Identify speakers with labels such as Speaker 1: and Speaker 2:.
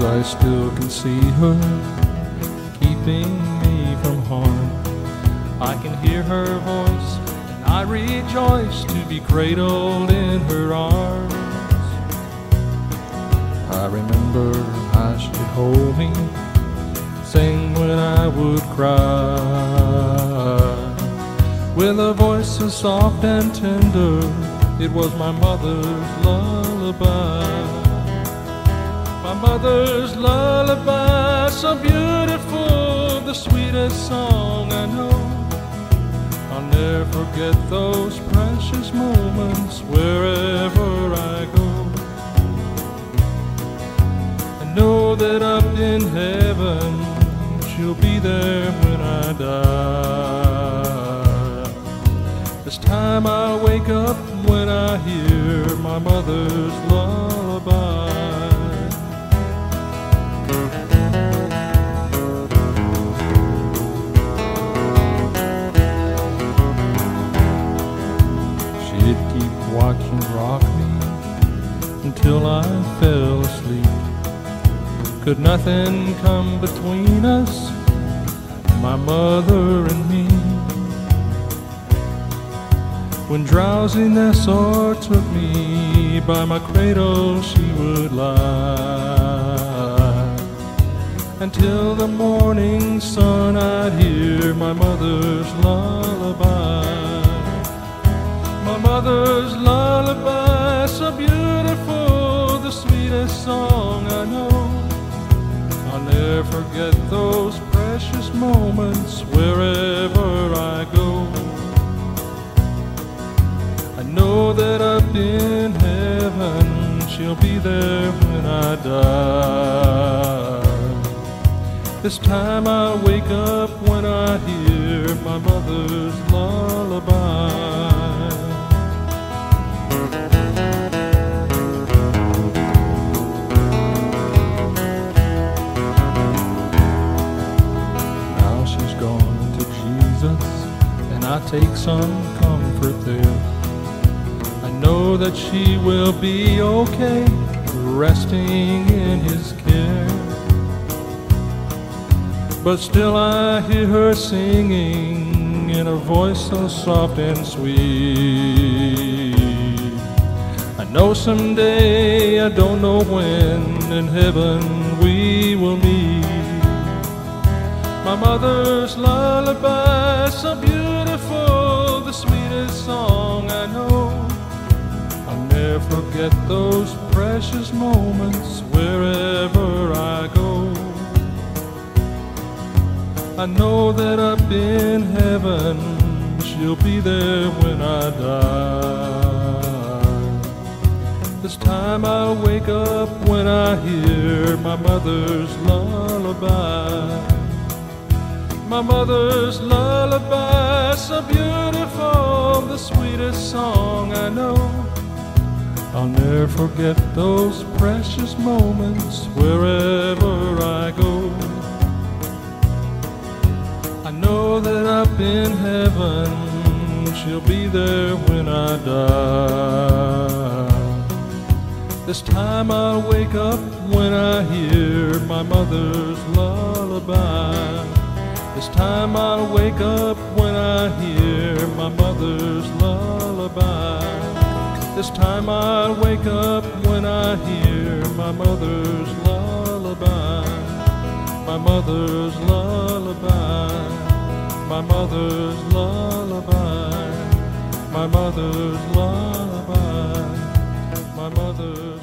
Speaker 1: I still can see her, keeping me from harm. I can hear her voice, and I rejoice to be cradled in her arms. I remember how she'd hold me, sing when I would cry. With a voice so soft and tender, it was my mother's lullaby. My mother's lullaby, so beautiful, the sweetest song I know. I'll never forget those precious moments wherever I go. I know that up in heaven she'll be there when I die. This time I wake up when I hear my mother's lullaby. She'd keep watch and rock me until I fell asleep. Could nothing come between us, my mother and me? When drowsiness o'ertook me, by my cradle she would lie. Until the morning sun I'd hear my mother's lullaby. My mother's lullaby, so beautiful, the sweetest song I know. I'll never forget those precious moments wherever I go. I know that up in heaven she'll be there when I die. This time I wake up when I hear my mother's lullaby. I take some comfort there. I know that she will be okay, resting in his care. But still I hear her singing in a voice so soft and sweet. I know someday, I don't know when, in heaven we will meet. My mother's lullaby, so beautiful, the sweetest song I know. I'll never forget those precious moments wherever I go. I know that up in heaven she'll be there when I die. This time I'll wake up when I hear my mother's lullaby. My mother's lullaby, so beautiful, the sweetest song I know. I'll never forget those precious moments wherever I go. I know that up in heaven she'll be there when I die. This time I'll wake up when I hear my mother's lullaby. This time I'll wake up when I hear my mother's lullaby. This time I'll wake up when I hear my mother's lullaby. My mother's lullaby. My mother's lullaby. My mother's lullaby. My mother's